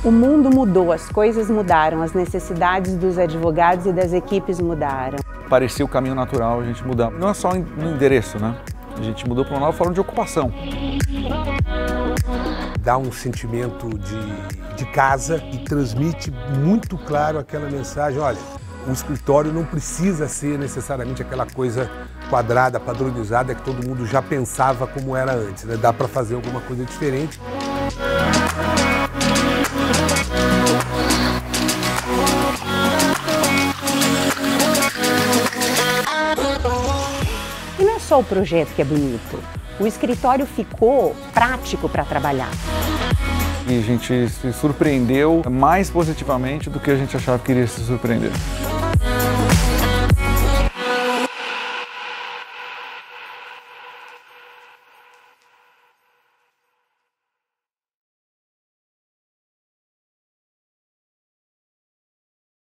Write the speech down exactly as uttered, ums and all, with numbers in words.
O mundo mudou, as coisas mudaram, as necessidades dos advogados e das equipes mudaram. Parecia o caminho natural a gente mudar. Não é só no endereço, né? A gente mudou para uma nova forma de ocupação. Dá um sentimento de, de casa e transmite muito claro aquela mensagem, olha, o escritório não precisa ser necessariamente aquela coisa quadrada, padronizada, que todo mundo já pensava como era antes, né? Dá para fazer alguma coisa diferente. E não é só o projeto que é bonito, o escritório ficou prático para trabalhar. E a gente se surpreendeu mais positivamente do que a gente achava que iria se surpreender.